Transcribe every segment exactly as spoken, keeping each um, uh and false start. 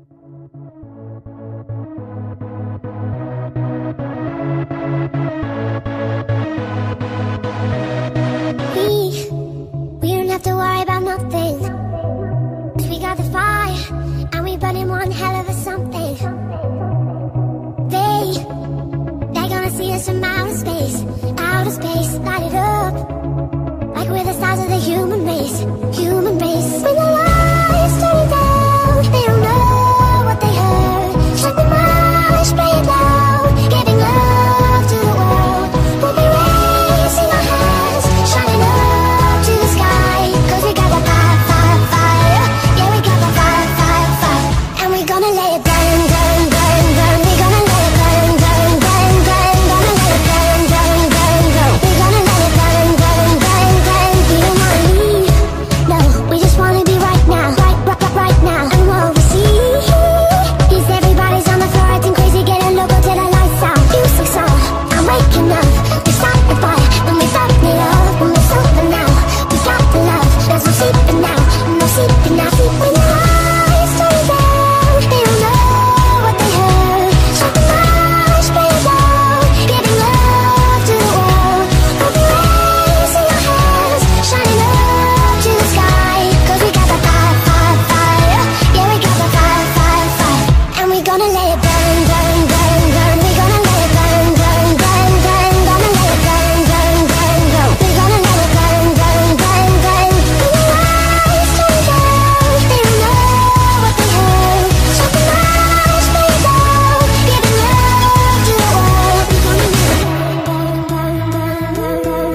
We don't have to worry about nothing, 'cause we got the fire, and we burning one hell of a something. They, they're gonna see us from outer space, outer space, light it up, like we're the stars of the human race, human race. When the lights turn down, they don't know what they heard. Shut the mind, spray it loud, giving love to the world. We'll be raising our hands, shining up to the sky, 'cause we got the fire, fire, fire. Yeah, we got the fire, fire, fire. And we're gonna let it burn, burn, burn, burn. We're gonna let it burn, burn, burn, burn. Gonna let it burn, burn, burn, burn. We're gonna let it burn, burn, burn, burn. We don't wanna leave, no, we just wanna be right now, right, right, right, right now. And what we see is everybody's on the floor acting crazy, getting local till the lights out. Music's on, I'm waking up. We start the fire, then we burn it up. When we're sober now, we got the love. There's no sleeping now, no sleeping now. When the lights turn down, they don't know what they heard. Shut the mind, spray it loud, giving love to the world. We'll be raising our hands, shining up to the sky, 'cause we got the fire, fire, fire. Yeah, we got the fire, fire, fire. And we're gonna let it burn, burn, burn, burn. We're gonna let it burn, burn, burn, burn. Gonna let it burn, burn, burn, burn. We're gonna let it burn, burn, burn, burn. When the lights turn down, they don't know what they heard. Shut the mind, spray it loud, giving love to the world. We're gonna let it burn, burn, burn, burn, burn.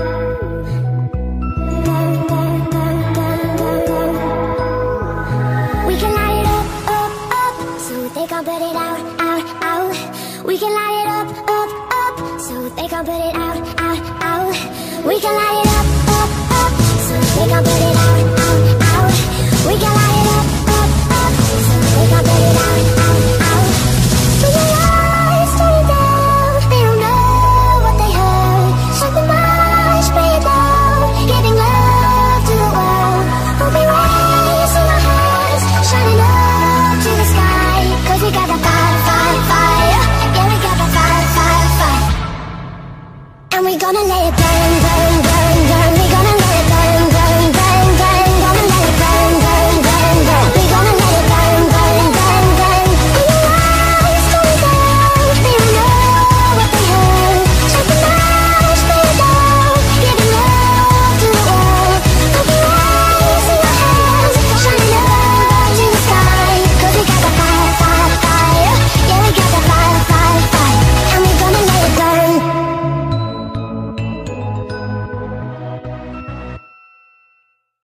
Burn, burn, burn, burn, burn, burn. We can light it up, up, up, so they can't put it out, out, out. We can light it up, up, up, so they can't put it out, out, out. We can light it up, up, up, so they can't put it out, out, out. We can light it up, up, up, so they can't put it out, out, out. When the lights turn down, they don't know what they heard. Shut the mind, spray it loud, giving love to the world. We'll be raising our hands, shining up to the sky, 'cause we got the fire, fire, fire. Yeah, we got the fire, fire, fire. And we're gonna let it